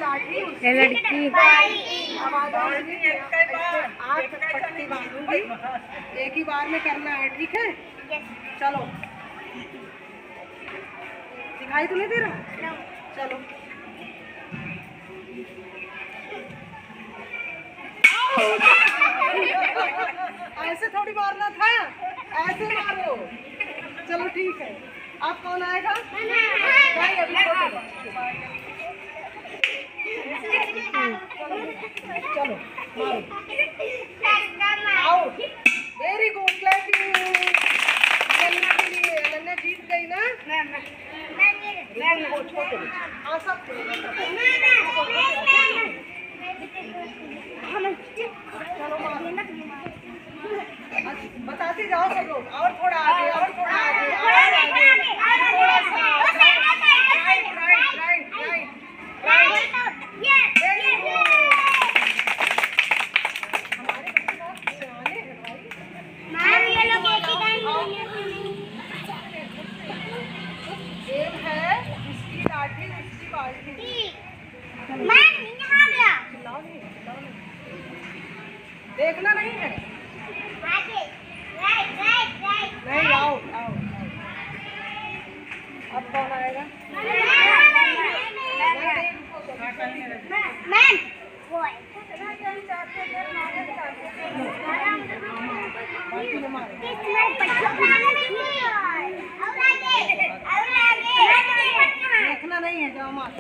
लाठी ये लड़की आठ पट्टी बांधूंगी, एक ही बार में करना है, ठीक है? चलो, दिखाई तो नहीं दे रहा? चलो, ऐसे थोड़ी मारना था, ऐसे मारो। चलो ठीक है, अब कौन आएगा? नहीं, अभी चलो मारो। आओ, वेरी गुड, क्लैपिंग अनन्या के लिए। अनन्या जीत गई ना? छोटे हाँ सब चलो मारो, बताते जाओ सब लोग। और थोड़ा आगे, और थोड़ा आगे, और आगे, थोड़ा सा right right right right right. Very good, हमारे बच्चे बहुत सियाने हैं भाई। गेम है इसकी लाठी उसकी बाल्टी। देखना नहीं है, नहीं, आओ आओ। अब कौन आएगा? देखना नहीं है, जाओ मार।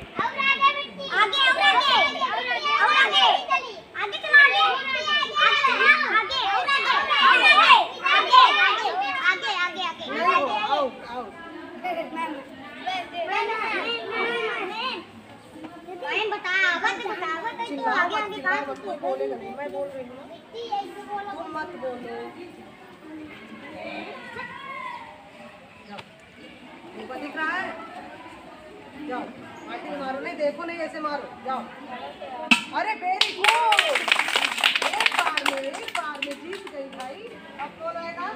बोलेगा नहीं, मैं बोल रही हूँ ना, तुम मत बोलो। ऊपर दिख रहा है? जाओ, माटी मारो, नहीं देखो नहीं, ऐसे मारो, जाओ। अरे वेरी गुड, एक बार में जीत गई भाई। अब कौन आएगा?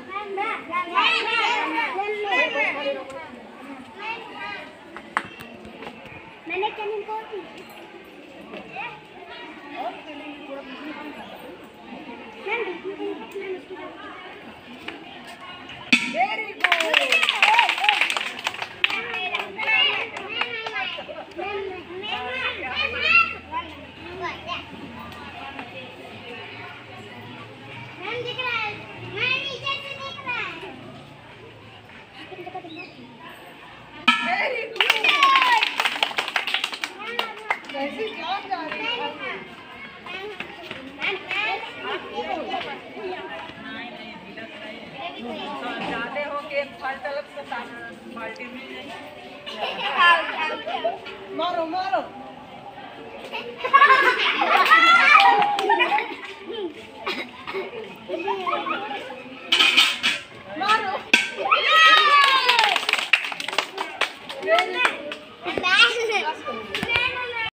मैंने चैनल को वेरी गुड, वेरी गुड। कैसी जान जा रही है? जाते हो कि फल तलब से बाल्टी में मारो मारो।